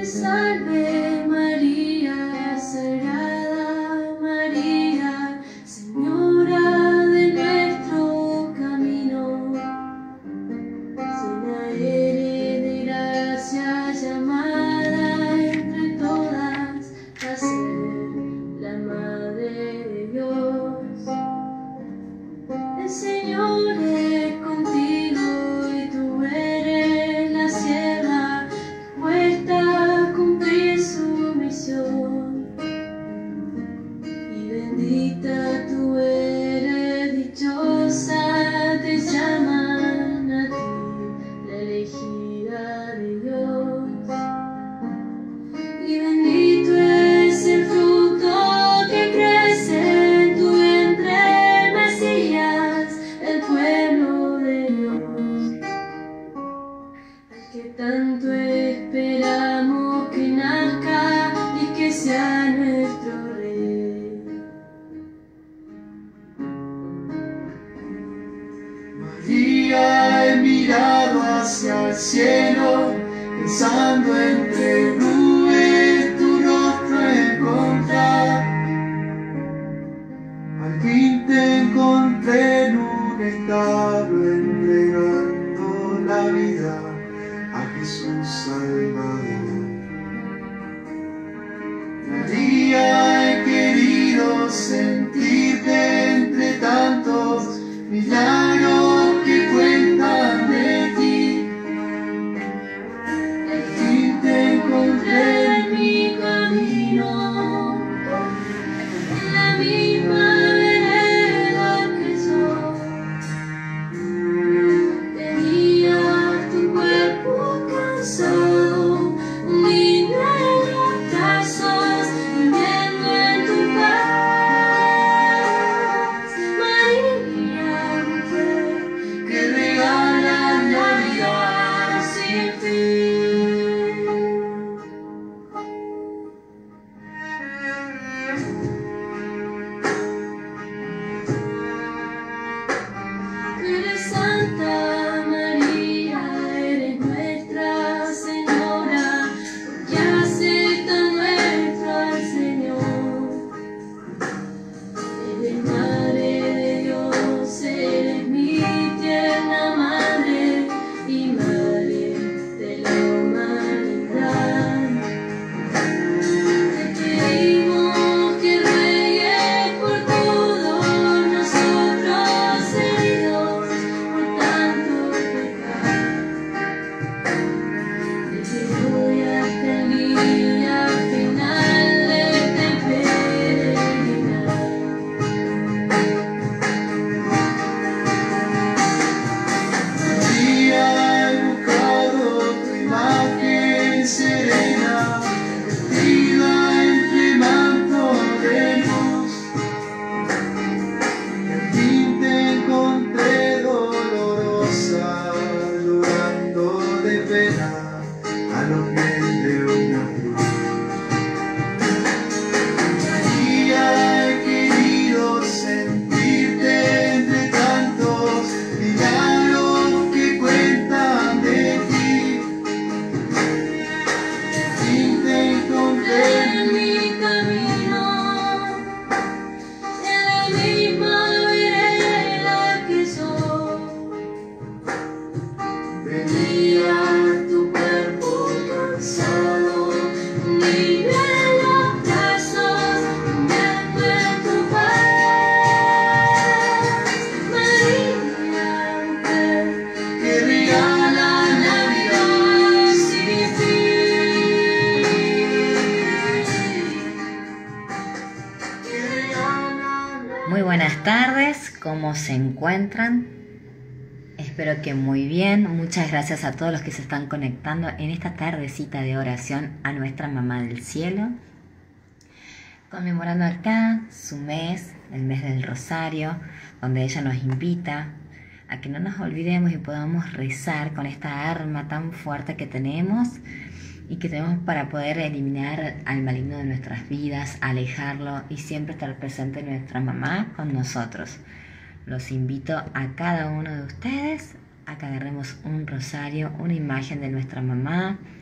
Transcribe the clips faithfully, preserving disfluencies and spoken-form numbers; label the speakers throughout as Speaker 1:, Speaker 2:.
Speaker 1: salve María, Sagrada María, Señora de nuestro camino, llena eres de gracia, llamada entre todas a ser la Madre de Dios. El Señor es contigo y tú eres la sierva puesta a cumplir su misión. Y bendita tú eres, dichosa te llaman a ti, la elegida de Dios. Y bendito es el fruto que crece en tu vientre, Mesías, el pueblo de Dios, al que tanto esperamos que nazca y que sea nuestro Rey.
Speaker 2: María, he mirado hacia el cielo, pensando entre nubes tu rostro encontrar. Al fin te encontré en un establo, entregando la vida a Jesús Salvador. María, he querido sentirte entre tantos milagros que cuentan de ti.
Speaker 1: Al fin te encontré en mi camino, en la misma vereda que yo. Tenía tu cuerpo cansado, hundido en los brazos, viviendo en tu paz. María, mujer,
Speaker 2: Que regala la vida
Speaker 1: sin fin. Tú eres Santa María, eres nuestra Señora, porque acepta nuestro al Señor. Eres Madre de Dios, eres mi tierna Madre y Madre de la humanidad. Te pedimos que ruegues por todos nosotros heridos por tanto pecar, desde hoy hasta el día final de este peregrinar.
Speaker 2: María, he buscado tu imagen serena, vestida entre manto de luz. Y al fin te encontré dolorosa, llorando de pena a los pies de una cruz. María, he querido sentirte entre tantos milagros que cuentan de ti. Al fin te encontré
Speaker 1: En mi camino, en la misma vereda que yo. Venía tu cuerpo cansado, hundido en los brazos, hundiendo en tu paz. María, mujer,
Speaker 2: que regala la vida
Speaker 1: sin fin.
Speaker 2: que regala la
Speaker 3: Muy buenas tardes, ¿cómo se encuentran? Espero que muy bien. Muchas gracias a todos los que se están conectando en esta tardecita de oración a nuestra Mamá del Cielo, conmemorando acá su mes, el mes del Rosario, donde ella nos invita a que no nos olvidemos y podamos rezar con esta arma tan fuerte que tenemos y que tenemos para poder eliminar al maligno de nuestras vidas, alejarlo y siempre estar presente nuestra mamá con nosotros. Los invito a cada uno de ustedes a que agarremos un rosario, una imagen de nuestra mamá,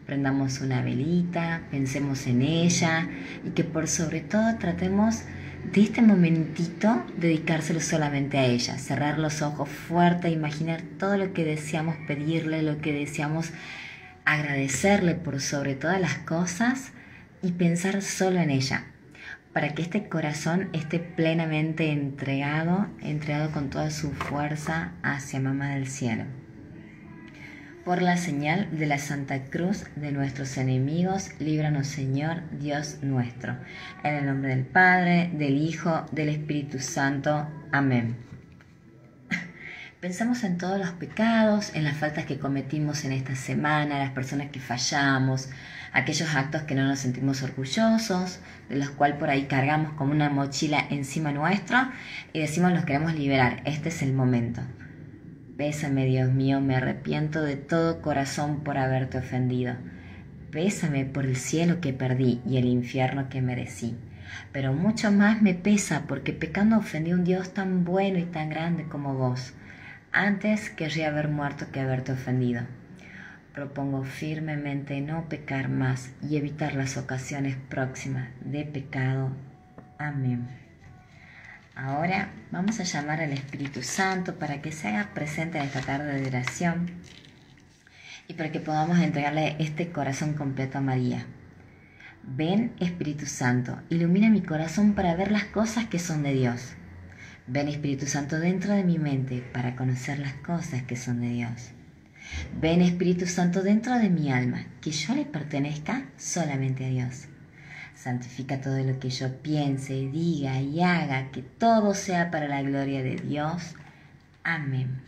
Speaker 3: prendamos una velita, pensemos en ella y que por sobre todo tratemos de este momentito dedicárselo solamente a ella, cerrar los ojos fuerte, imaginar todo lo que deseamos pedirle, lo que deseamos agradecerle por sobre todas las cosas y pensar solo en ella, para que este corazón esté plenamente entregado, entregado con toda su fuerza hacia Mamá del Cielo. Por la señal de la Santa Cruz de nuestros enemigos, líbranos, Señor, Dios nuestro. En el nombre del Padre, del Hijo, del Espíritu Santo. Amén. Pensamos en todos los pecados, en las faltas que cometimos en esta semana, las personas que fallamos, aquellos actos que no nos sentimos orgullosos, de los cuales por ahí cargamos como una mochila encima nuestro y decimos los queremos liberar. Este es el momento. Pésame, Dios mío, me arrepiento de todo corazón por haberte ofendido. Pésame por el cielo que perdí y el infierno que merecí. Pero mucho más me pesa porque pecando ofendí a un Dios tan bueno y tan grande como vos. Antes querría haber muerto que haberte ofendido. Propongo firmemente no pecar más y evitar las ocasiones próximas de pecado. Amén. Ahora vamos a llamar al Espíritu Santo para que se haga presente en esta tarde de oración y para que podamos entregarle este corazón completo a María. Ven, Espíritu Santo, ilumina mi corazón para ver las cosas que son de Dios. Ven, Espíritu Santo, dentro de mi mente para conocer las cosas que son de Dios. Ven, Espíritu Santo, dentro de mi alma, que yo le pertenezca solamente a Dios. Santifica todo lo que yo piense, diga y haga, que todo sea para la gloria de Dios. Amén.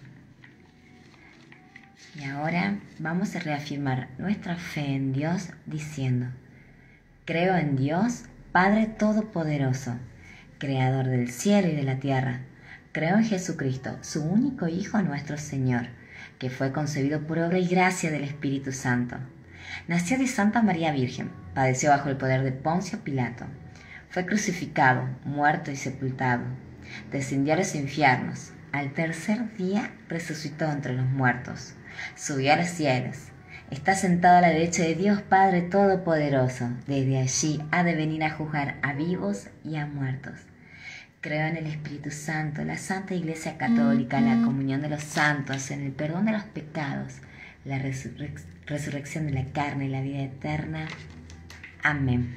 Speaker 3: Y ahora vamos a reafirmar nuestra fe en Dios diciendo: creo en Dios, Padre Todopoderoso, Creador del cielo y de la tierra. Creo en Jesucristo, su único Hijo, nuestro Señor, que fue concebido por obra y gracia del Espíritu Santo. Nació de Santa María Virgen, padeció bajo el poder de Poncio Pilato, fue crucificado, muerto y sepultado, descendió a los infiernos, al tercer día resucitó entre los muertos, subió a los cielos, está sentado a la derecha de Dios Padre Todopoderoso, desde allí ha de venir a juzgar a vivos y a muertos. Creo en el Espíritu Santo, la Santa Iglesia Católica, en la comunión de los santos, en el perdón de los pecados, la resurrec- resurrección de la carne y la vida eterna. Amén.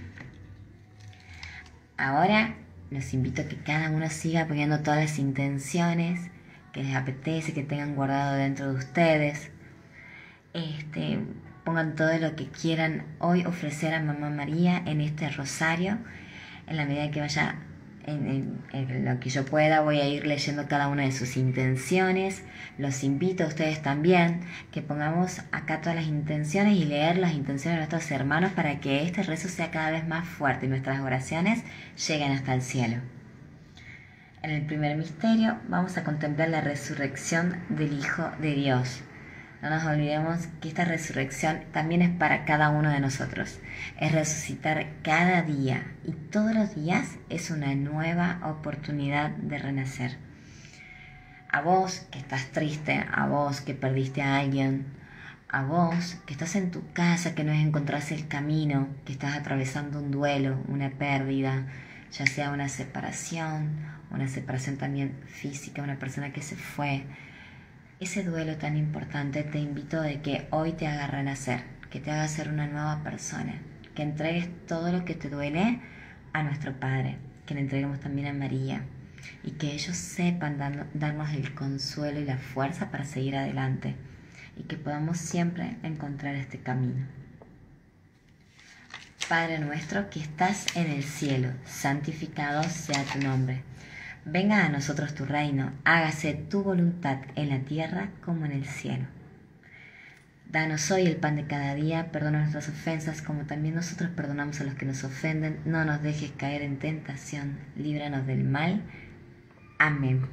Speaker 3: Ahora los invito a que cada uno siga poniendo todas las intenciones que les apetece, que tengan guardado dentro de ustedes. Este, pongan todo lo que quieran hoy ofrecer a Mamá María en este rosario. En la medida que vaya, en, en, en lo que yo pueda, voy a ir leyendo cada una de sus intenciones. Los invito a ustedes también que pongamos acá todas las intenciones y leer las intenciones de nuestros hermanos para que este rezo sea cada vez más fuerte y nuestras oraciones lleguen hasta el cielo. En el primer misterio vamos a contemplar la resurrección del Hijo de Dios. No nos olvidemos que esta resurrección también es para cada uno de nosotros. Es resucitar cada día y todos los días es una nueva oportunidad de renacer. A vos que estás triste, a vos que perdiste a alguien, a vos que estás en tu casa, que no encontrás el camino, que estás atravesando un duelo, una pérdida, ya sea una separación, una separación también física, una persona que se fue. Ese duelo tan importante, te invito a que hoy te haga renacer, que te haga ser una nueva persona, que entregues todo lo que te duele a nuestro Padre, que le entreguemos también a María y que ellos sepan dando, darnos el consuelo y la fuerza para seguir adelante y que podamos siempre encontrar este camino. Padre nuestro que estás en el cielo, santificado sea tu nombre. Venga a nosotros tu reino, hágase tu voluntad en la tierra como en el cielo. Danos hoy el pan de cada día, perdona nuestras ofensas como también nosotros perdonamos a los que nos ofenden. No nos dejes caer en tentación, líbranos del mal. Amén.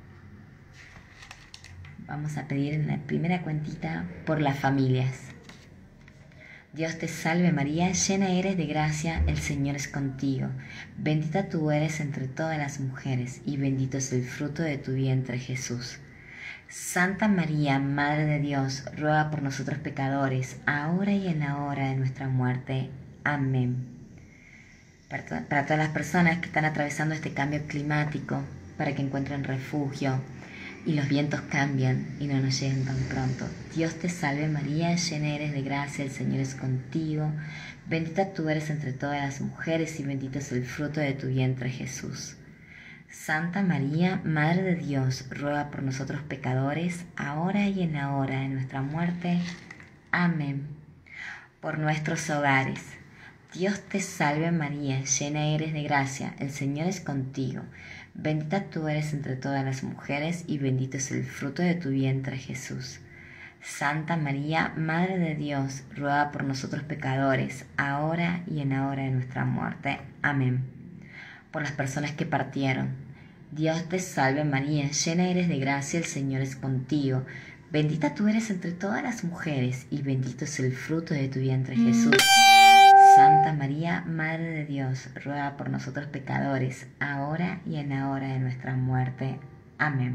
Speaker 3: Vamos a pedir en la primera cuentita por las familias. Dios te salve María, llena eres de gracia, el Señor es contigo. Bendita tú eres entre todas las mujeres, y bendito es el fruto de tu vientre Jesús. Santa María, Madre de Dios, ruega por nosotros pecadores, ahora y en la hora de nuestra muerte. Amén. Para, to- para todas las personas que están atravesando este cambio climático, para que encuentren refugio y los vientos cambian y no nos lleguen tan pronto. Dios te salve María, llena eres de gracia, el Señor es contigo. Bendita tú eres entre todas las mujeres y bendito es el fruto de tu vientre, Jesús. Santa María, Madre de Dios, ruega por nosotros pecadores, ahora y en la hora de nuestra muerte. Amén. Por nuestros hogares. Dios te salve María, llena eres de gracia, el Señor es contigo. Bendita tú eres entre todas las mujeres y bendito es el fruto de tu vientre, Jesús. Santa María, Madre de Dios, ruega por nosotros pecadores, ahora y en la hora de nuestra muerte. Amén. Por las personas que partieron. Dios te salve María, llena eres de gracia, el Señor es contigo. Bendita tú eres entre todas las mujeres y bendito es el fruto de tu vientre, Jesús. Santa María, Madre de Dios, ruega por nosotros pecadores, ahora y en la hora de nuestra muerte. Amén.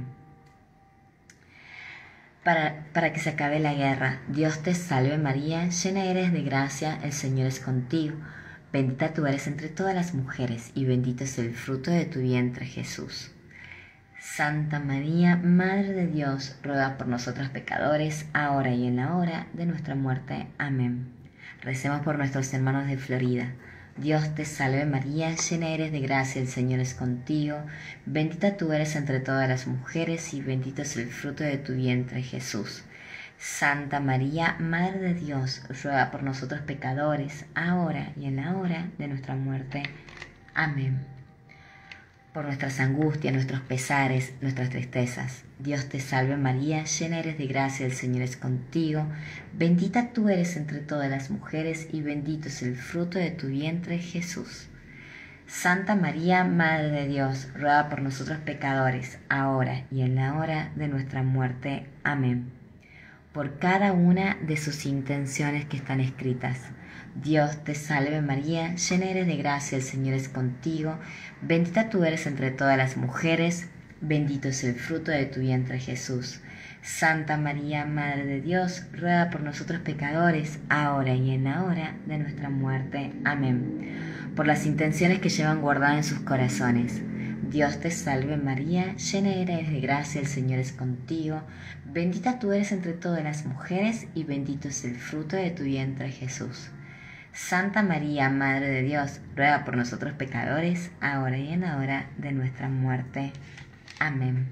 Speaker 3: Para, para que se acabe la guerra, Dios te salve María, llena eres de gracia, el Señor es contigo. Bendita tú eres entre todas las mujeres y bendito es el fruto de tu vientre, Jesús. Santa María, Madre de Dios, ruega por nosotros pecadores, ahora y en la hora de nuestra muerte. Amén. Recemos por nuestros hermanos de Florida. Dios te salve María, llena eres de gracia, el Señor es contigo. Bendita tú eres entre todas las mujeres y bendito es el fruto de tu vientre, Jesús. Santa María, Madre de Dios, ruega por nosotros pecadores, ahora y en la hora de nuestra muerte. Amén. Por nuestras angustias, nuestros pesares, nuestras tristezas. Dios te salve María, llena eres de gracia, el Señor es contigo. Bendita tú eres entre todas las mujeres y bendito es el fruto de tu vientre, Jesús. Santa María, Madre de Dios, ruega por nosotros pecadores, ahora y en la hora de nuestra muerte. Amén. Por cada una de sus intenciones que están escritas. Dios te salve María, llena eres de gracia, el Señor es contigo. Bendita tú eres entre todas las mujeres, bendito es el fruto de tu vientre, Jesús. Santa María, Madre de Dios, ruega por nosotros pecadores, ahora y en la hora de nuestra muerte. Amén. Por las intenciones que llevan guardadas en sus corazones. Dios te salve María, llena eres de gracia, el Señor es contigo. Bendita tú eres entre todas las mujeres y bendito es el fruto de tu vientre, Jesús. Santa María, Madre de Dios, ruega por nosotros pecadores, ahora y en la hora de nuestra muerte. Amén.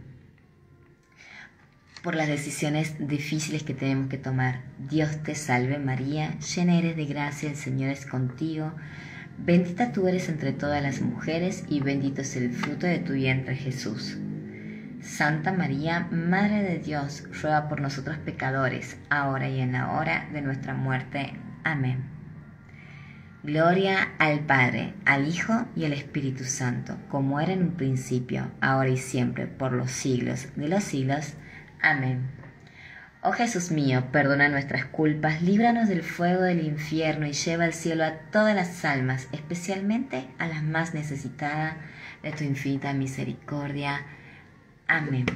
Speaker 3: Por las decisiones difíciles que tenemos que tomar. Dios te salve María, llena eres de gracia, el Señor es contigo. Bendita tú eres entre todas las mujeres y bendito es el fruto de tu vientre, Jesús. Santa María, Madre de Dios, ruega por nosotros pecadores, ahora y en la hora de nuestra muerte. Amén. Gloria al Padre, al Hijo y al Espíritu Santo, como era en un principio, ahora y siempre, por los siglos de los siglos. Amén. Oh Jesús mío, perdona nuestras culpas, líbranos del fuego del infierno y lleva al cielo a todas las almas, especialmente a las más necesitadas de tu infinita misericordia. Amén.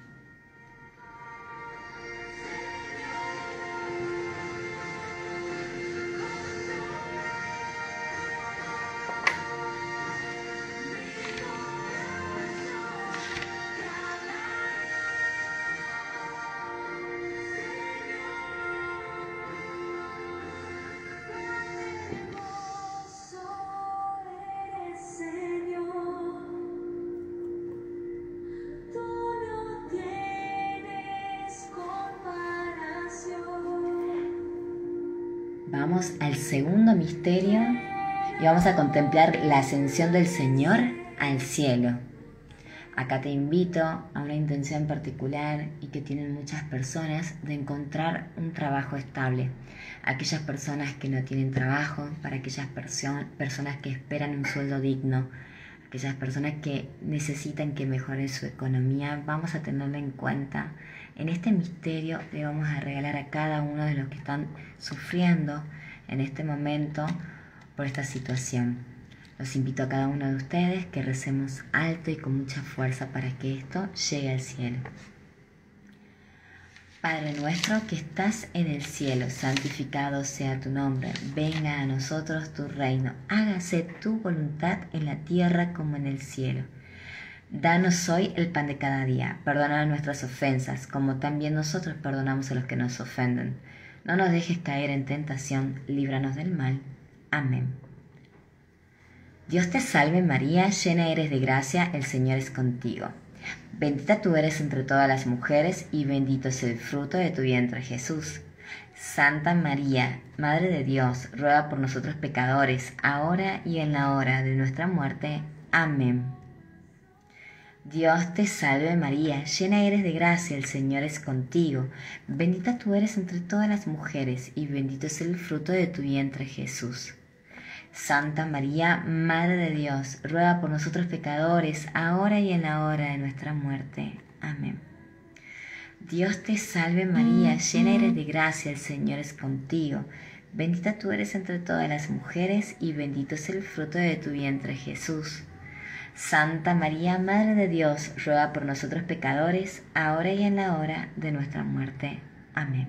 Speaker 3: Vamos al segundo misterio y vamos a contemplar la ascensión del Señor al cielo. Acá te invito a una intención particular y que tienen muchas personas de encontrar un trabajo estable. Aquellas personas que no tienen trabajo, para aquellas perso- personas que esperan un sueldo digno, aquellas personas que necesitan que mejore su economía, vamos a tenerlo en cuenta. En este misterio le vamos a regalar a cada uno de los que están sufriendo en este momento por esta situación. Los invito a cada uno de ustedes que recemos alto y con mucha fuerza para que esto llegue al cielo. Padre nuestro que estás en el cielo, santificado sea tu nombre. Venga a nosotros tu reino. Hágase tu voluntad en la tierra como en el cielo. Danos hoy el pan de cada día. Perdona nuestras ofensas, como también nosotros perdonamos a los que nos ofenden. No nos dejes caer en tentación, líbranos del mal. Amén. Dios te salve María, llena eres de gracia, el Señor es contigo. Bendita tú eres entre todas las mujeres y bendito es el fruto de tu vientre Jesús. Santa María, Madre de Dios, ruega por nosotros pecadores, ahora y en la hora de nuestra muerte. Amén. Dios te salve María, llena eres de gracia, el Señor es contigo. Bendita tú eres entre todas las mujeres y bendito es el fruto de tu vientre Jesús. Santa María, Madre de Dios, ruega por nosotros pecadores, ahora y en la hora de nuestra muerte. Amén. Dios te salve María, llena eres de gracia, el Señor es contigo. Bendita tú eres entre todas las mujeres y bendito es el fruto de tu vientre Jesús. Santa María, Madre de Dios, ruega por nosotros pecadores, ahora y en la hora de nuestra muerte. Amén.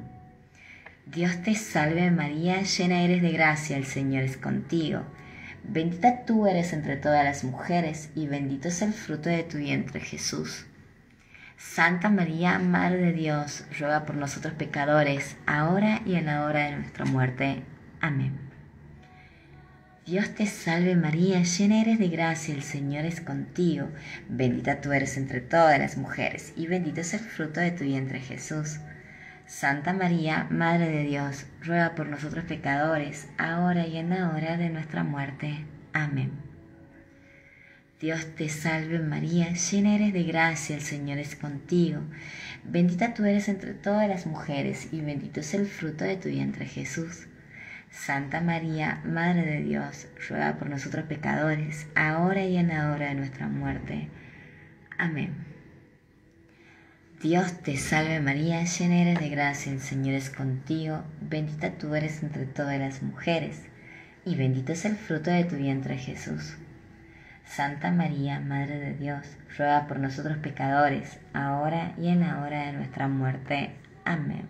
Speaker 3: Dios te salve María, llena eres de gracia, el Señor es contigo. Bendita tú eres entre todas las mujeres y bendito es el fruto de tu vientre Jesús. Santa María, Madre de Dios, ruega por nosotros pecadores, ahora y en la hora de nuestra muerte. Amén. Dios te salve María, llena eres de gracia, el Señor es contigo. Bendita tú eres entre todas las mujeres y bendito es el fruto de tu vientre Jesús. Santa María, Madre de Dios, ruega por nosotros pecadores, ahora y en la hora de nuestra muerte. Amén. Dios te salve María, llena eres de gracia, el Señor es contigo. Bendita tú eres entre todas las mujeres y bendito es el fruto de tu vientre Jesús. Santa María, Madre de Dios, ruega por nosotros pecadores, ahora y en la hora de nuestra muerte. Amén. Dios te salve María, llena eres de gracia, el Señor es contigo, bendita tú eres entre todas las mujeres, y bendito es el fruto de tu vientre Jesús. Santa María, Madre de Dios, ruega por nosotros pecadores, ahora y en la hora de nuestra muerte. Amén.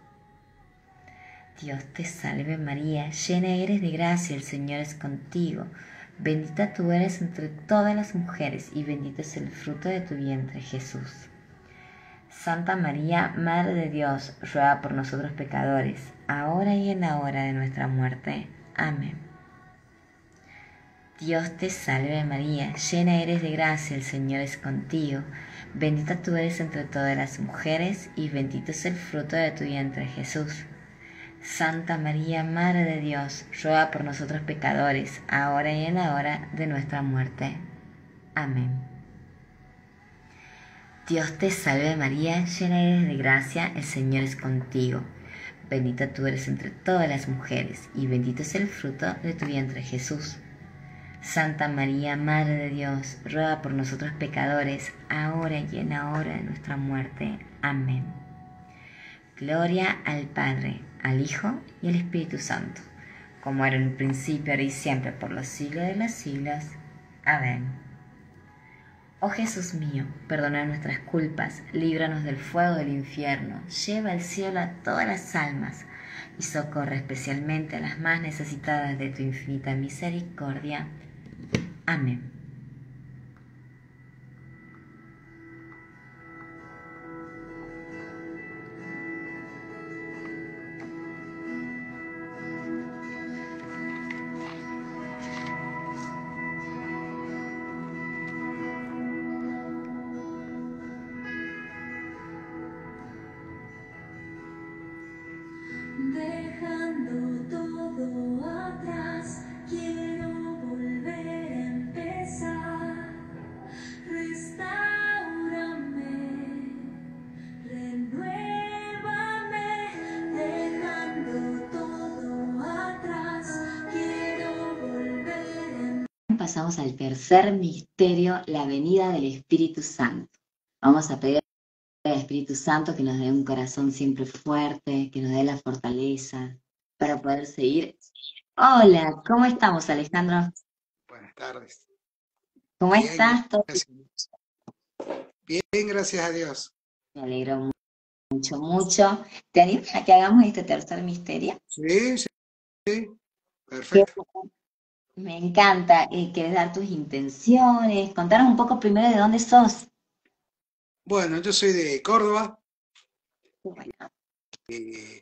Speaker 3: Dios te salve María, llena eres de gracia, el Señor es contigo, bendita tú eres entre todas las mujeres, y bendito es el fruto de tu vientre Jesús. Santa María, Madre de Dios, ruega por nosotros pecadores, ahora y en la hora de nuestra muerte. Amén. Dios te salve María, llena eres de gracia, el Señor es contigo. Bendita tú eres entre todas las mujeres, y bendito es el fruto de tu vientre Jesús. Santa María, Madre de Dios, ruega por nosotros pecadores, ahora y en la hora de nuestra muerte. Amén. Dios te salve María, llena eres de gracia, el Señor es contigo. Bendita tú eres entre todas las mujeres, y bendito es el fruto de tu vientre Jesús. Santa María, Madre de Dios, ruega por nosotros pecadores, ahora y en la hora de nuestra muerte. Amén. Gloria al Padre, al Hijo y al Espíritu Santo, como era en el principio, ahora y siempre, por los siglos de los siglos. Amén. Oh Jesús mío, perdona nuestras culpas, líbranos del fuego del infierno, lleva al cielo a todas las almas y socorre especialmente a las más necesitadas de tu infinita misericordia. Amén.
Speaker 1: Dejando todo atrás, quiero volver a empezar. Restaurame, renuévame. Dejando todo atrás, quiero volver a empezar.
Speaker 3: Pasamos al tercer misterio, la venida del Espíritu Santo. Vamos a pedir al Espíritu Santo que nos dé un corazón siempre fuerte, que nos dé la fortaleza para poder seguir. Hola, ¿cómo estamos, Alejandro?
Speaker 4: Buenas tardes.
Speaker 3: ¿Cómo
Speaker 4: Bien,
Speaker 3: estás? ¿Todo
Speaker 4: gracias. Bien, gracias a Dios.
Speaker 3: Me alegro mucho, mucho. ¿Te animas a que hagamos este tercer misterio?
Speaker 2: Sí, sí, sí,
Speaker 3: Que
Speaker 2: perfecto.
Speaker 3: me encanta. Eh, ¿querés dar tus intenciones? Contanos un poco primero de dónde sos.
Speaker 2: Bueno, yo soy de Córdoba
Speaker 3: Bueno,
Speaker 2: y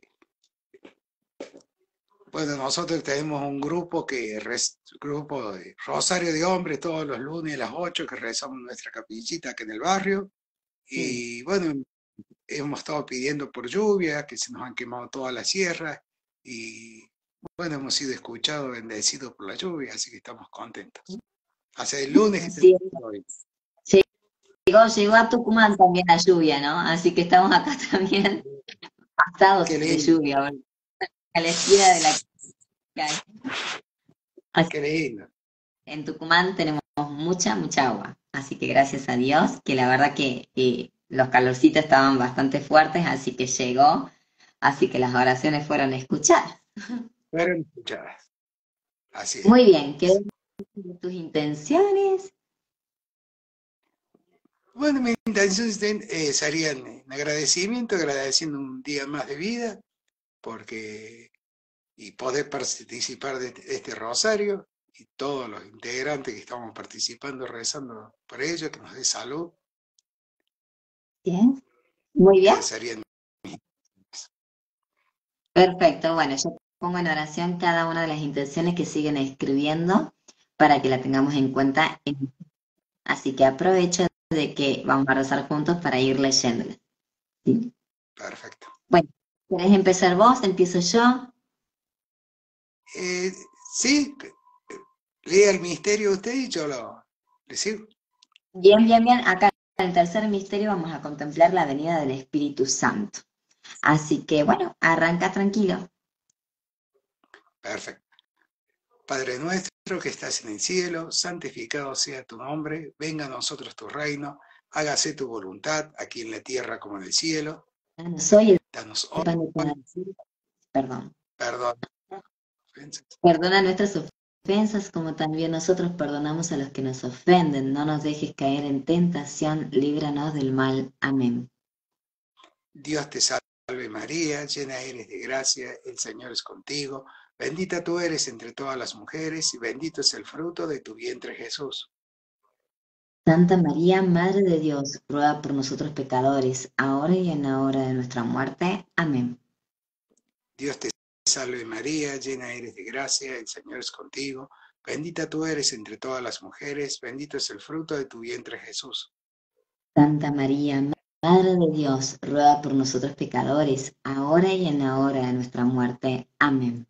Speaker 2: bueno, nosotros tenemos un grupo que rez- grupo de Rosario de Hombres todos los lunes a las ocho que rezamos en nuestra capillita aquí en el barrio.
Speaker 3: sí.
Speaker 2: Y bueno, hemos estado pidiendo por lluvia, que se nos han quemado todas las sierras y bueno, hemos sido escuchados, bendecidos por la lluvia, así que estamos contentos. Hace el lunes que está
Speaker 3: Así es.
Speaker 2: lloviendo hoy.
Speaker 3: Llegó, llegó a Tucumán también la lluvia, ¿no? Así que estamos acá también pasados
Speaker 2: Qué
Speaker 3: de
Speaker 2: lindo,
Speaker 3: lluvia, bueno, a la esquina de la calle. Así
Speaker 2: qué lindo.
Speaker 3: que en Tucumán tenemos mucha, mucha agua. Así que gracias a Dios, que la verdad que eh, los calorcitos estaban bastante fuertes, así que llegó, así que las oraciones fueron escuchadas.
Speaker 2: Fueron escuchadas. Así es.
Speaker 3: Muy bien, ¿qué tus intenciones?
Speaker 2: Bueno, mis intenciones eh, serían en agradecimiento, agradeciendo un día más de vida, porque y poder participar de este, de este rosario y todos los integrantes que estamos participando, rezando por ello, que nos dé salud.
Speaker 3: Bien, muy bien.
Speaker 2: Esas serían mis.
Speaker 3: Perfecto, bueno, yo pongo en oración cada una de las intenciones que siguen escribiendo para que la tengamos en cuenta. en- Así que aprovecho de que vamos a rezar juntos para ir leyéndolas. ¿Sí?
Speaker 2: Perfecto.
Speaker 3: Bueno, ¿querés empezar vos? ¿Empiezo yo?
Speaker 2: Eh, sí, lea el misterio usted y yo lo le sigo.
Speaker 3: Bien, bien, bien. Acá en el tercer misterio vamos a contemplar la venida del Espíritu Santo. Así que, bueno, arranca tranquilo.
Speaker 2: Perfecto. Padre nuestro que estás en el cielo, santificado sea tu nombre, venga a nosotros tu reino, hágase tu voluntad, aquí en la tierra como en el cielo.
Speaker 3: Ya no soy
Speaker 2: Danos
Speaker 3: el
Speaker 2: hoy,
Speaker 3: pan de cada día. Perdón.
Speaker 2: perdón.
Speaker 3: Perdona nuestras ofensas como también nosotros perdonamos a los que nos ofenden. No nos dejes caer en tentación, líbranos del mal. Amén.
Speaker 2: Dios te salve María, llena eres de gracia, el Señor es contigo, bendita tú eres entre todas las mujeres y bendito es el fruto de tu vientre Jesús.
Speaker 3: Santa María, Madre de Dios, ruega por nosotros pecadores, ahora y en la hora de nuestra muerte. Amén.
Speaker 2: Dios te salve María, llena eres de gracia, el Señor es contigo, bendita tú eres entre todas las mujeres, bendito es el fruto de tu vientre Jesús.
Speaker 3: Santa María, Madre de Dios, ruega por nosotros pecadores, ahora y en la hora de nuestra muerte. Amén.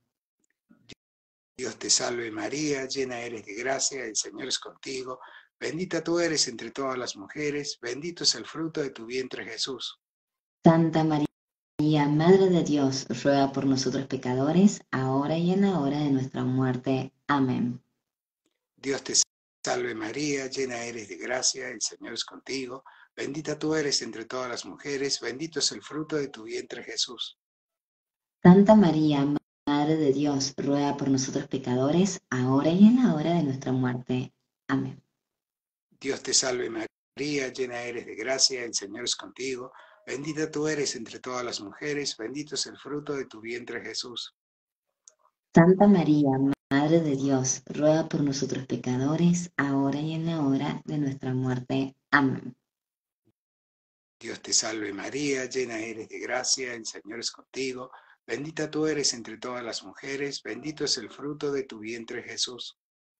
Speaker 2: Dios te salve María, llena eres de gracia, el Señor es contigo, bendita tú eres entre todas las mujeres, bendito es el fruto de tu vientre Jesús.
Speaker 3: Santa María, Madre de Dios, ruega por nosotros pecadores, ahora y en la hora de nuestra muerte. Amén.
Speaker 2: Dios te salve María, llena eres de gracia, el Señor es contigo, bendita tú eres entre todas las mujeres, bendito es el fruto de tu vientre Jesús.
Speaker 3: Santa María, Madre de Dios, ruega por nosotros pecadores, ahora y en la hora de nuestra muerte. Amén.
Speaker 2: Dios te salve María, llena eres de gracia, el Señor es contigo, bendita tú eres entre todas las mujeres, bendito es el fruto de tu vientre Jesús.
Speaker 3: Santa María, Madre de Dios, ruega por nosotros pecadores, ahora y en la hora de nuestra muerte. Amén.
Speaker 2: Dios te salve María, llena eres de gracia, el Señor es contigo, bendita tú eres entre todas las mujeres, bendito es el fruto de tu vientre Jesús.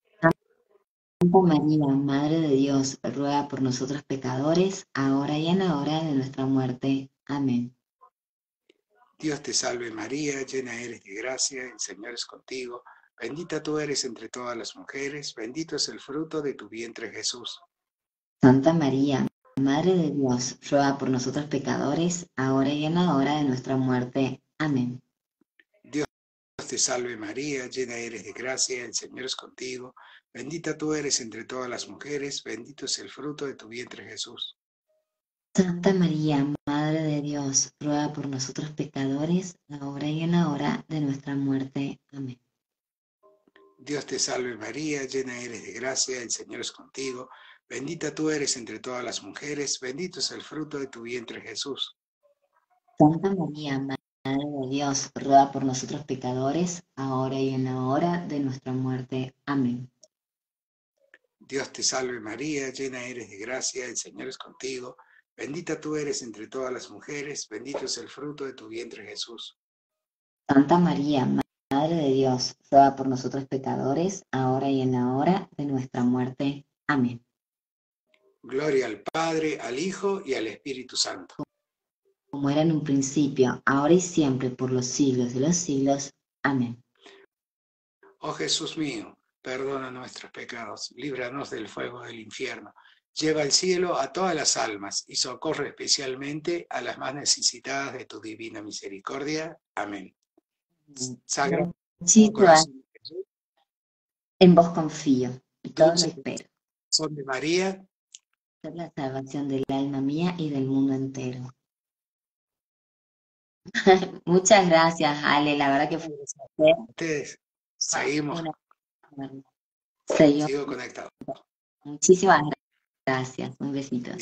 Speaker 3: Santa María, Madre de Dios, ruega por nosotros pecadores, ahora y en la hora de nuestra muerte. Amén.
Speaker 2: Dios te salve María, llena eres de gracia, el Señor es contigo, bendita tú eres entre todas las mujeres, bendito es el fruto de tu vientre Jesús.
Speaker 3: Santa María, Madre de Dios, ruega por nosotros pecadores, ahora y en la hora de nuestra muerte. Amén.
Speaker 2: Dios te salve María, llena eres de gracia, el Señor es contigo, bendita tú eres entre todas las mujeres, bendito es el fruto de tu vientre Jesús.
Speaker 3: Santa María, Madre de Dios, ruega por nosotros pecadores, ahora y en la hora de nuestra muerte. Amén.
Speaker 2: Dios te salve María, llena eres de gracia, el Señor es contigo, bendita tú eres entre todas las mujeres, bendito es el fruto de tu vientre Jesús.
Speaker 3: Santa María, Madre de Dios, ruega por nosotros pecadores, ahora y en la hora de nuestra muerte. Amén.
Speaker 2: Dios te salve María, llena eres de gracia, el Señor es contigo. Bendita tú eres entre todas las mujeres, bendito es el fruto de tu vientre Jesús.
Speaker 3: Santa María, Madre de Dios, ruega por nosotros pecadores, ahora y en la hora de nuestra muerte. Amén.
Speaker 2: Gloria al Padre, al Hijo y al Espíritu Santo.
Speaker 3: Como era en un principio, ahora y siempre, por los siglos de los siglos. Amén.
Speaker 2: Oh Jesús mío, perdona nuestros pecados, líbranos del fuego del infierno, lleva al cielo a todas las almas y socorre especialmente a las más necesitadas de tu divina misericordia. Amén. Sagrado
Speaker 3: Muchísimas,
Speaker 2: Corazón de Jesús,
Speaker 3: en vos confío y todo lo
Speaker 2: dulce
Speaker 3: espero.
Speaker 2: corazón de María,
Speaker 3: Ser la salvación del alma mía y del mundo entero. Muchas gracias, Ale. La verdad que fue
Speaker 2: ustedes, seguimos,
Speaker 3: una... Seguimos.
Speaker 2: sigo conectado.
Speaker 3: Muchísimas gracias. Un besito.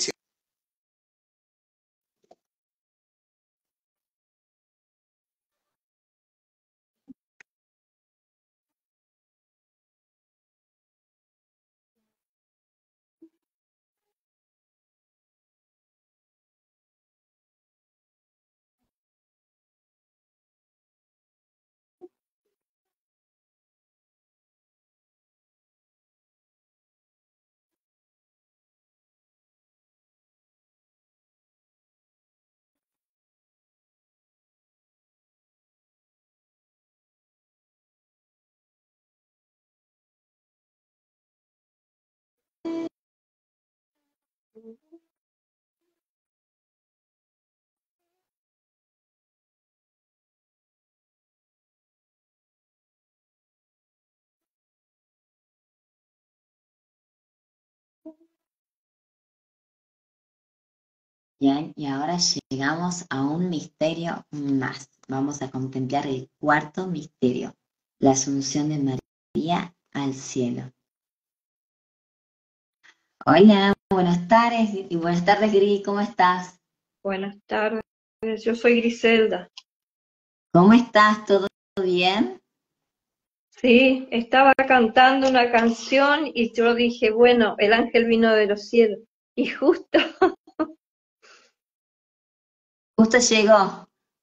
Speaker 3: Bien, y ahora llegamos a un misterio más. Vamos a contemplar el cuarto misterio, la Asunción de María al cielo. Hola, buenas tardes y buenas tardes, Gris, ¿cómo estás?
Speaker 4: Buenas tardes, yo soy Griselda.
Speaker 3: ¿Cómo estás? ¿Todo bien?
Speaker 4: Sí, estaba cantando una canción y yo dije, bueno, el ángel vino de los cielos. Y justo,
Speaker 3: Justo llegó,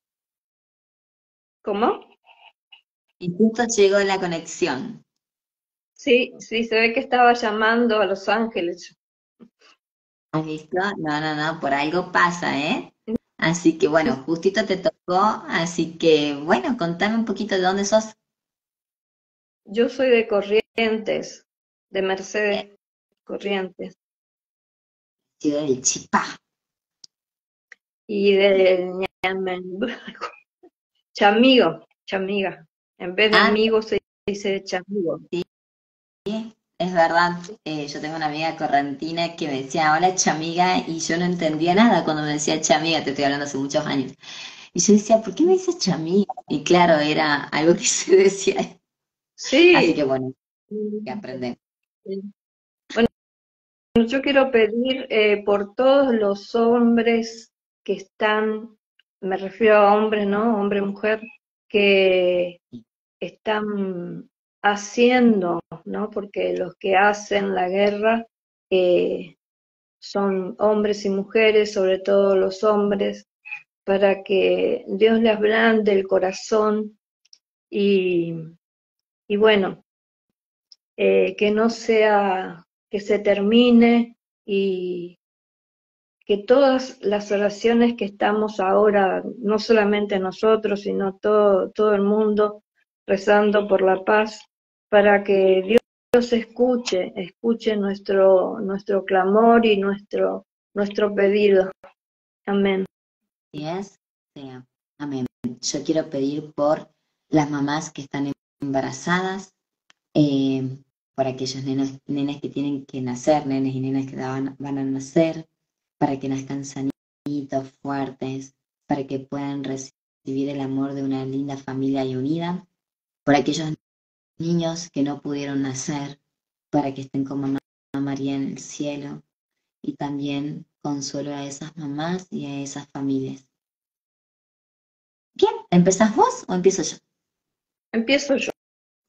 Speaker 4: ¿cómo?
Speaker 3: y justo llegó la conexión.
Speaker 4: Sí, sí, se ve que estaba llamando a los ángeles.
Speaker 3: ¿Has visto? No, no, no, por algo pasa, ¿eh? Así que bueno, justito te tocó, así que bueno, contame un poquito de dónde sos.
Speaker 4: Yo soy de Corrientes, de Mercedes Corrientes,
Speaker 3: Ciudad del Chipá.
Speaker 4: y de Chamigo, Chamiga. En vez de
Speaker 3: Ah,
Speaker 4: amigo se dice Chamigo.
Speaker 3: es verdad, eh, yo tengo una amiga correntina que me decía, hola chamiga, y yo no entendía nada cuando me decía chamiga, te estoy hablando hace muchos años. Y yo decía, ¿por qué me dices chamiga? Y claro, era algo que se decía. Así que
Speaker 4: Sí.
Speaker 3: bueno, que aprender.
Speaker 4: Bueno, yo quiero pedir eh, por todos los hombres que están, me refiero a hombres, ¿no? Hombre, mujer, que están haciendo, ¿no? Porque los que hacen la guerra eh, son hombres y mujeres, sobre todo los hombres, para que Dios les ablande el corazón y, y bueno, eh, que no sea, que se termine y que todas las oraciones que estamos ahora, no solamente nosotros, sino todo, todo el mundo, rezando por la paz, para que Dios escuche, escuche nuestro, nuestro clamor y nuestro, nuestro pedido. Amén.
Speaker 3: Así es, sea, amén. Yo quiero pedir por las mamás que están embarazadas, eh, por aquellos nenos, nenes que tienen que nacer, nenes y nenas que van, van a nacer, para que nazcan sanitos, fuertes, para que puedan recibir el amor de una linda familia y unida, por aquellos niños que no pudieron nacer, para que estén con mamá María en el cielo, y también consuelo a esas mamás y a esas familias. ¿Empezás vos o empiezo yo?
Speaker 4: Empiezo yo.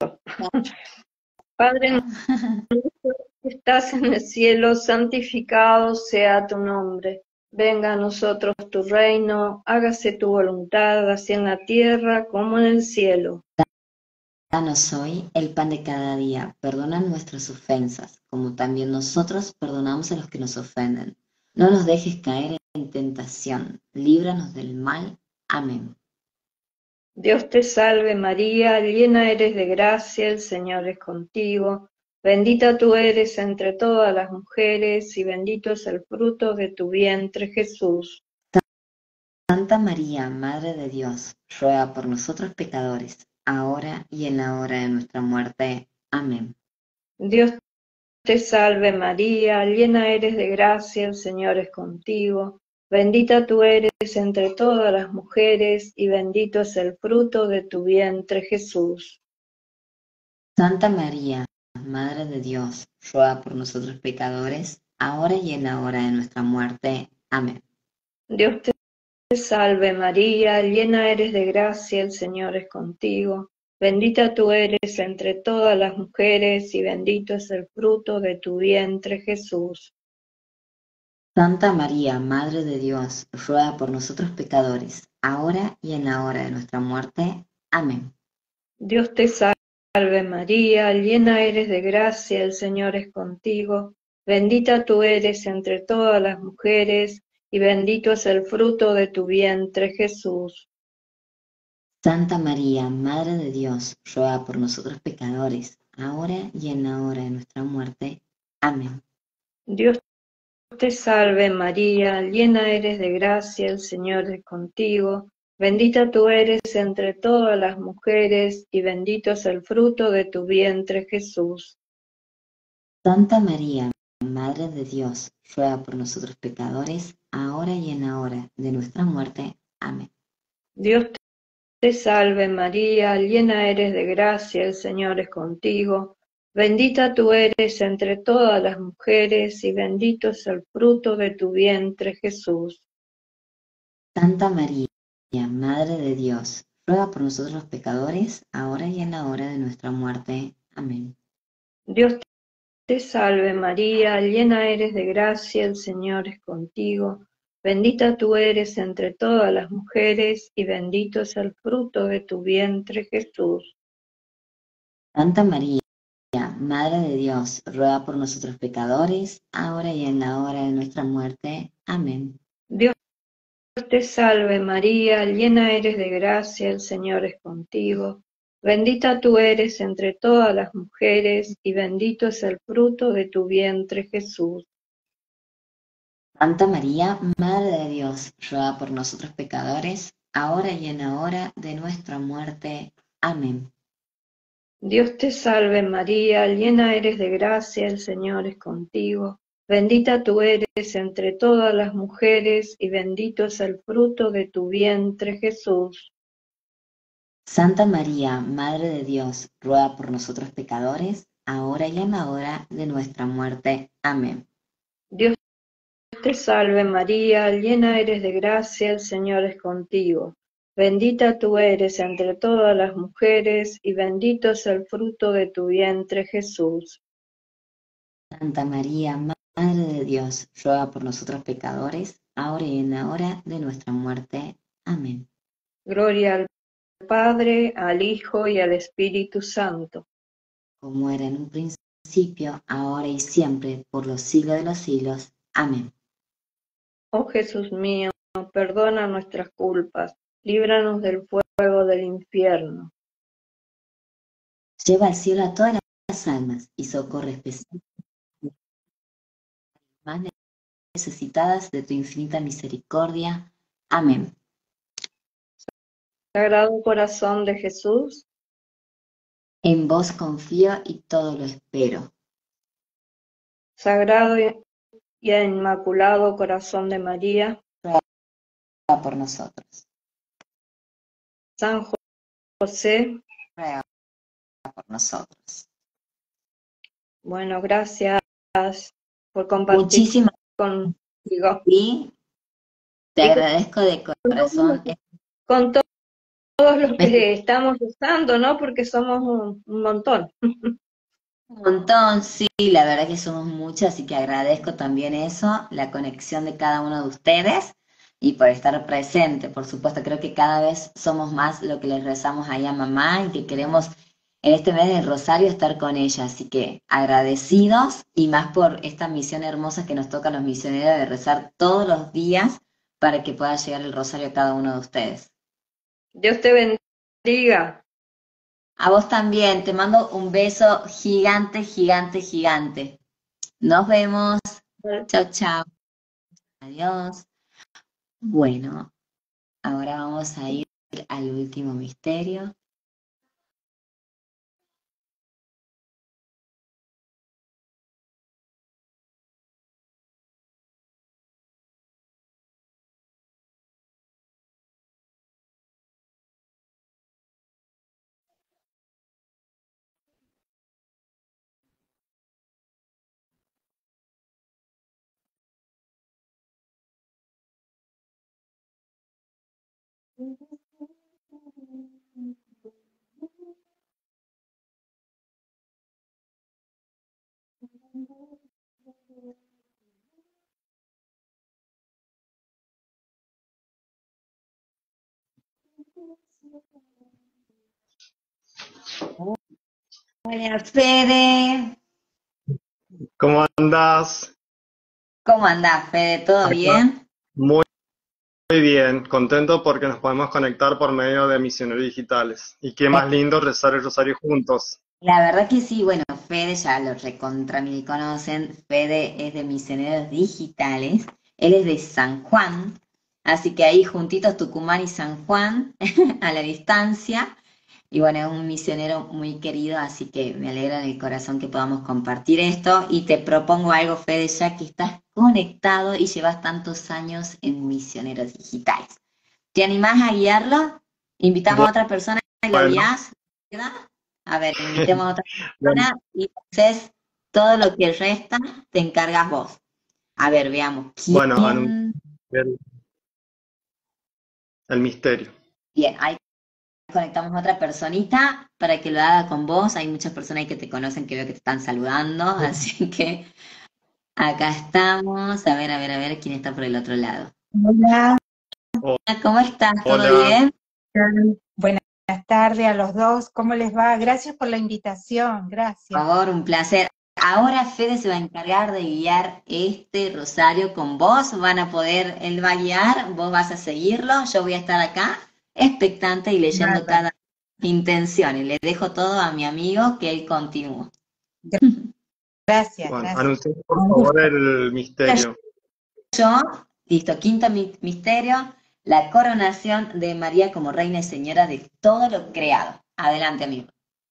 Speaker 4: Padre nuestro que estás en el cielo, santificado sea tu nombre. Venga a nosotros tu reino, hágase tu voluntad, así en la tierra como en el cielo.
Speaker 3: Danos hoy el pan de cada día, perdona nuestras ofensas, como también nosotros perdonamos a los que nos ofenden. No nos dejes caer en tentación, líbranos del mal. Amén.
Speaker 4: Dios te salve María, llena eres de gracia, el Señor es contigo. Bendita tú eres entre todas las mujeres y bendito es el fruto de tu vientre, Jesús.
Speaker 3: Santa María, Madre de Dios, ruega por nosotros pecadores, ahora y en la hora de nuestra muerte. Amén.
Speaker 4: Dios te salve María, llena eres de gracia, el Señor es contigo. Bendita tú eres entre todas las mujeres y bendito es el fruto de tu vientre, Jesús.
Speaker 3: Santa María, Madre de Dios, ruega por nosotros pecadores, ahora y en la hora de nuestra muerte. Amén.
Speaker 4: Dios te salve María, llena eres de gracia, el Señor es contigo. Bendita tú eres entre todas las mujeres y bendito es el fruto de tu vientre, Jesús.
Speaker 3: Santa María, Madre de Dios, ruega por nosotros pecadores, ahora y en la hora de nuestra muerte. Amén.
Speaker 4: Dios te salve María, llena eres de gracia, el Señor es contigo. Bendita tú eres entre todas las mujeres y bendito es el fruto de tu vientre, Jesús.
Speaker 3: Santa María, Madre de Dios, ruega por nosotros pecadores, ahora y en la hora de nuestra muerte. Amén.
Speaker 4: Dios te salve María, llena eres de gracia, el Señor es contigo. Bendita tú eres entre todas las mujeres y bendito es el fruto de tu vientre, Jesús.
Speaker 3: Santa María, Madre de Dios, ruega por nosotros pecadores, ahora y en la hora de nuestra muerte. Amén.
Speaker 4: Dios te salve María, llena eres de gracia, el Señor es contigo. Bendita tú eres entre todas las mujeres y bendito es el fruto de tu vientre, Jesús.
Speaker 3: Santa María, Madre de Dios, ruega por nosotros los pecadores, ahora y en la hora de nuestra muerte. Amén.
Speaker 4: Dios te salve María, llena eres de gracia, el Señor es contigo. Bendita tú eres entre todas las mujeres y bendito es el fruto de tu vientre, Jesús.
Speaker 3: Santa María, Madre de Dios, ruega por nosotros pecadores, ahora y en la hora de nuestra muerte. Amén.
Speaker 4: Dios te salve María, llena eres de gracia, el Señor es contigo. Bendita tú eres entre todas las mujeres y bendito es el fruto de tu vientre, Jesús.
Speaker 3: Santa María, Madre de Dios, ruega por nosotros pecadores, ahora y en la hora de nuestra muerte. Amén.
Speaker 4: Dios te salve María, llena eres de gracia, el Señor es contigo. Bendita tú eres entre todas las mujeres y bendito es el fruto de tu vientre, Jesús.
Speaker 3: Santa María, Madre de Dios, ruega por nosotros pecadores, ahora y en la hora de nuestra muerte. Amén.
Speaker 4: Dios te salve María, llena eres de gracia, el Señor es contigo. Bendita tú eres entre todas las mujeres y bendito es el fruto de tu vientre, Jesús.
Speaker 3: Santa María, Madre de Dios, ruega por nosotros pecadores, ahora y en la hora de nuestra muerte. Amén.
Speaker 4: Gloria al Padre, al Hijo y al Espíritu Santo.
Speaker 3: Como era en un principio, ahora y siempre, por los siglos de los siglos. Amén.
Speaker 4: Oh Jesús mío, perdona nuestras culpas, líbranos del fuego del infierno.
Speaker 3: Lleva al cielo a todas las almas y socorre especialmente a las más necesitadas de tu infinita misericordia. Amén.
Speaker 4: Sagrado Corazón de Jesús,
Speaker 3: En vos confío y todo lo espero.
Speaker 4: Sagrado y Inmaculado Corazón de María,
Speaker 3: Ruega por nosotros.
Speaker 4: San José,
Speaker 3: Ruega por nosotros.
Speaker 4: bueno, gracias por compartir
Speaker 3: Muchísimas
Speaker 4: conmigo.
Speaker 3: y te
Speaker 4: Y con-
Speaker 3: agradezco de corazón.
Speaker 4: con todos los
Speaker 3: Me
Speaker 4: que estamos usando, ¿no? Porque somos un, un montón.
Speaker 3: Un montón, sí, la verdad que somos muchos, así que agradezco también eso, la conexión de cada uno de ustedes y por estar presente. Por supuesto, creo que cada vez somos más lo que les rezamos ahí a mamá y que queremos en este mes del Rosario estar con ella. Así que agradecidos y más por esta misión hermosa que nos toca a los misioneros de rezar todos los días para que pueda llegar el Rosario a cada uno de ustedes.
Speaker 4: Dios te bendiga.
Speaker 3: A vos también, te mando un beso gigante, gigante, gigante. Nos vemos. Chao, chao. Adiós. Bueno, ahora vamos a ir al último misterio. Hola, Fede.
Speaker 5: ¿Cómo andás?
Speaker 3: ¿Cómo andás, Fede? ¿Todo
Speaker 5: Acá.
Speaker 3: bien?
Speaker 5: Muy, muy bien, contento porque nos podemos conectar por medio de misioneros digitales. Y qué más lindo rezar el rosario juntos.
Speaker 3: La verdad que sí, bueno, Fede ya lo recontra mil conocen. Fede es de Misioneros Digitales. Él es de San Juan. Así que ahí juntitos Tucumán y San Juan, a la distancia. Y bueno, es un misionero muy querido, así que me alegra en el corazón que podamos compartir esto. Y te propongo algo, Fede, ya que estás conectado y llevas tantos años en Misioneros Digitales. ¿Te animás a guiarlo? Invitamos a otra persona y lo
Speaker 5: Bueno,
Speaker 3: guías, ¿verdad? A ver, invitemos a otra
Speaker 5: bueno,
Speaker 3: persona y entonces todo lo que resta te encargas vos. A ver, veamos.
Speaker 5: bueno, anunciar
Speaker 3: ¿Quién?
Speaker 5: el, el misterio.
Speaker 3: Bien, ahí conectamos a otra personita para que lo haga con vos. Hay muchas personas ahí que te conocen que veo que te están saludando, así que acá estamos. A ver, a ver, a ver quién está por el otro lado.
Speaker 6: Hola,
Speaker 5: Oh,
Speaker 3: ¿Cómo estás? ¿Todo
Speaker 5: hola,
Speaker 3: bien?
Speaker 6: buenas tardes a los dos. ¿Cómo les va? Gracias por la invitación,
Speaker 3: Por
Speaker 6: gracias.
Speaker 3: favor, un placer. Ahora Fede se va a encargar de guiar este rosario con vos. Van a poder, él va a guiar, vos vas a seguirlo, yo voy a estar acá, expectante y leyendo
Speaker 6: Bárbaro.
Speaker 3: cada intención. Y le dejo todo a mi amigo que él continúe.
Speaker 6: Gracias,
Speaker 5: bueno,
Speaker 6: gracias.
Speaker 5: anunciar por
Speaker 6: Un
Speaker 5: favor
Speaker 6: gusto.
Speaker 5: el misterio.
Speaker 3: Yo, listo, quinto mi- misterio, la coronación de María como reina y señora de todo lo creado. Adelante, amigo.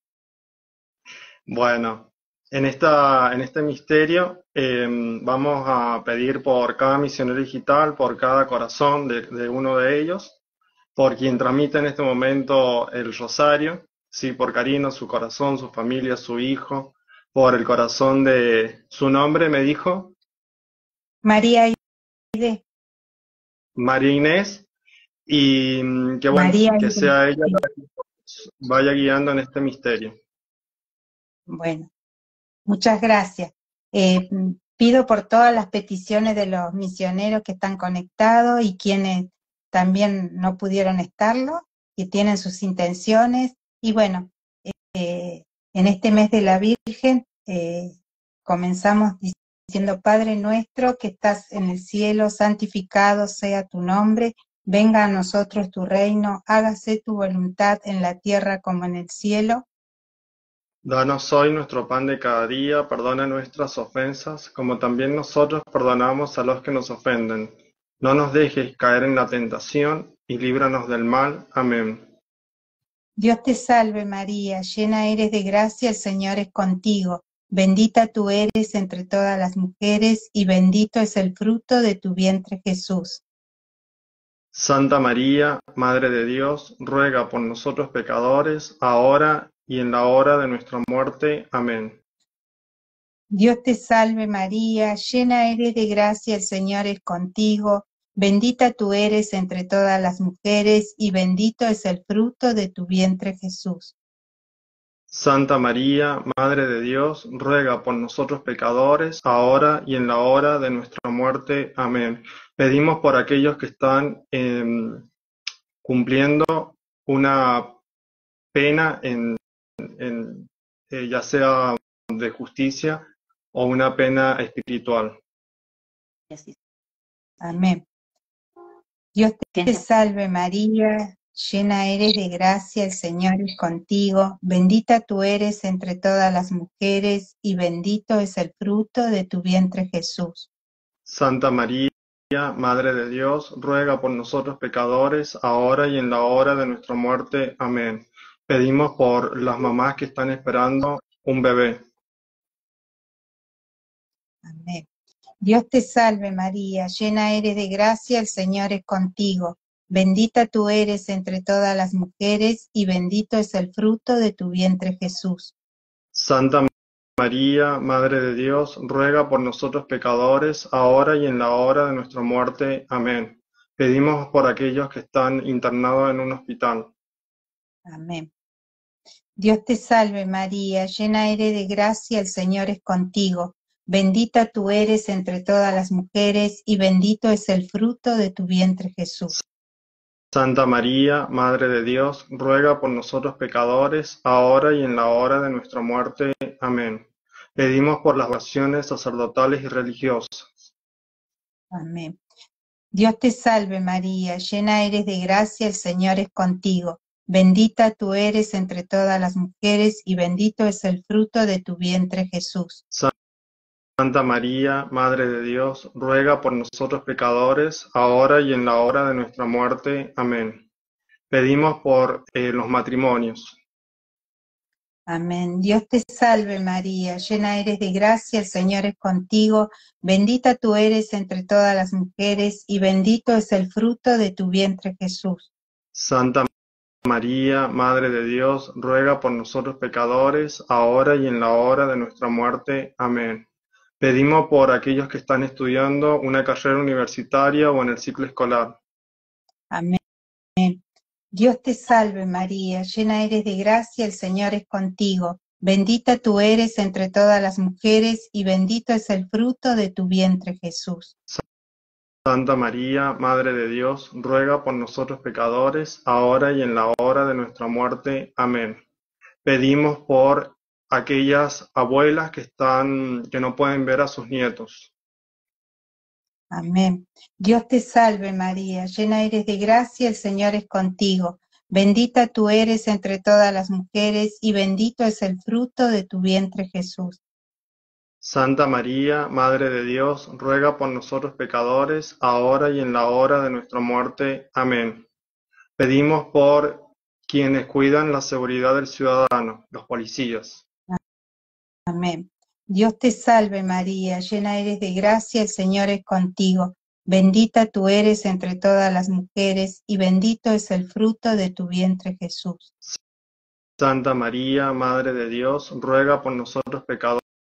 Speaker 5: Bueno, en esta, en este misterio eh, vamos a pedir por cada misionero digital, por cada corazón de, de uno de ellos, por quien tramita en este momento el rosario, sí, por Karina, su corazón, su familia, su hijo, por el corazón de su nombre, me dijo,
Speaker 6: María Aide,
Speaker 5: María Inés, y mm, que bueno,
Speaker 6: María
Speaker 5: que
Speaker 6: Aide.
Speaker 5: sea ella
Speaker 6: Sí.
Speaker 5: la que nos vaya guiando en este misterio.
Speaker 6: Bueno, muchas gracias. Eh, pido por todas las peticiones de los misioneros que están conectados y quienes también no pudieron estarlo, que tienen sus intenciones. Y bueno, eh, en este mes de la Virgen eh, comenzamos diciendo: Padre nuestro que estás en el cielo, santificado sea tu nombre, venga a nosotros tu reino, hágase tu voluntad en la tierra como en el cielo.
Speaker 5: Danos hoy nuestro pan de cada día, perdona nuestras ofensas, como también nosotros perdonamos a los que nos ofenden. No nos dejes caer en la tentación, y líbranos del mal. Amén.
Speaker 6: Dios te salve María, llena eres de gracia, el Señor es contigo. Bendita tú eres entre todas las mujeres, y bendito es el fruto de tu vientre Jesús.
Speaker 5: Santa María, Madre de Dios, ruega por nosotros pecadores, ahora y en la hora de nuestra muerte. Amén.
Speaker 6: Dios te salve María, llena eres de gracia, el Señor es contigo. Bendita tú eres entre todas las mujeres, y bendito es el fruto de tu vientre, Jesús.
Speaker 5: Santa María, Madre de Dios, ruega por nosotros pecadores, ahora y en la hora de nuestra muerte. Amén. Pedimos por aquellos que están eh, cumpliendo una pena, en, en, eh, ya sea de justicia o una pena espiritual.
Speaker 6: Amén. Dios te salve María, llena eres de gracia, el Señor es contigo, bendita tú eres entre todas las mujeres, y bendito es el fruto de tu vientre, Jesús.
Speaker 5: Santa María, Madre de Dios, ruega por nosotros pecadores, ahora y en la hora de nuestra muerte. Amén. Pedimos por las mamás que están esperando un bebé.
Speaker 6: Amén. Dios te salve María, llena eres de gracia, el Señor es contigo. Bendita tú eres entre todas las mujeres, y bendito es el fruto de tu vientre, Jesús.
Speaker 5: Santa María, Madre de Dios, ruega por nosotros pecadores, ahora y en la hora de nuestra muerte. Amén. Pedimos por aquellos que están internados en un hospital.
Speaker 6: Amén. Dios te salve María, llena eres de gracia, el Señor es contigo. Bendita tú eres entre todas las mujeres, y bendito es el fruto de tu vientre, Jesús.
Speaker 5: Santa María, Madre de Dios, ruega por nosotros pecadores, ahora y en la hora de nuestra muerte. Amén. Pedimos por las vocaciones sacerdotales y religiosas.
Speaker 6: Amén. Dios te salve María, llena eres de gracia, el Señor es contigo. Bendita tú eres entre todas las mujeres, y bendito es el fruto de tu vientre, Jesús.
Speaker 5: Santa María, Madre de Dios, ruega por nosotros pecadores, ahora y en la hora de nuestra muerte. Amén. Pedimos por eh, los matrimonios.
Speaker 6: Amén. Dios te salve María, llena eres de gracia, el Señor es contigo. Bendita tú eres entre todas las mujeres, y bendito es el fruto de tu vientre, Jesús.
Speaker 5: Santa María, Madre de Dios, ruega por nosotros pecadores, ahora y en la hora de nuestra muerte. Amén. Pedimos por aquellos que están estudiando una carrera universitaria o en el ciclo escolar.
Speaker 6: Amén. Dios te salve María, llena eres de gracia, el Señor es contigo. Bendita tú eres entre todas las mujeres, y bendito es el fruto de tu vientre, Jesús.
Speaker 5: Santa María, Madre de Dios, ruega por nosotros pecadores, ahora y en la hora de nuestra muerte. Amén. Pedimos por aquellas abuelas que están, que no pueden ver a sus nietos.
Speaker 6: Amén. Dios te salve María, llena eres de gracia, el Señor es contigo. Bendita tú eres entre todas las mujeres, y bendito es el fruto de tu vientre, Jesús.
Speaker 5: Santa María, Madre de Dios, ruega por nosotros pecadores, ahora y en la hora de nuestra muerte. Amén. Pedimos por quienes cuidan la seguridad del ciudadano, los policías.
Speaker 6: Amén. Dios te salve María, llena eres de gracia, el Señor es contigo. Bendita tú eres entre todas las mujeres, y bendito es el fruto de tu vientre, Jesús.
Speaker 5: Santa María, Madre de Dios, ruega por nosotros pecadores,